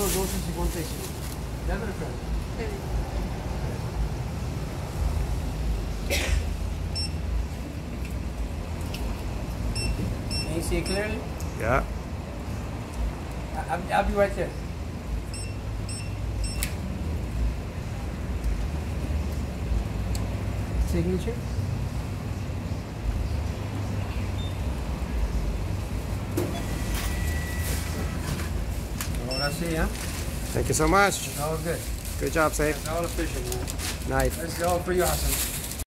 255. Ya me recuerdo. Evet. Can you see it clearly? Yeah. I'll be right there. Signature? All I see, huh? Thank you so much. It's all good. Good job, Saif. It's all official, man. Nice. This is all for you, Hassan.